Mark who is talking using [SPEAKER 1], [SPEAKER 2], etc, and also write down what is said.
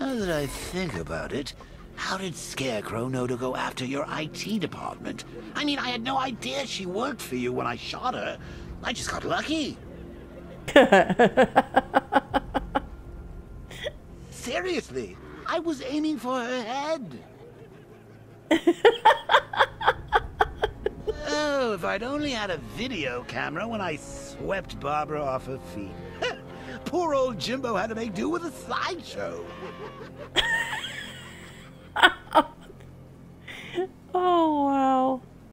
[SPEAKER 1] Now that I think about it, how did Scarecrow know to go after your IT department? I mean, I had no idea she worked for you when I shot her. I just got lucky. Seriously, I was aiming for her head. Oh, if I'd only had a video camera when I swept Barbara off her feet. Poor old Jimbo had to make do with a slideshow.
[SPEAKER 2] Oh,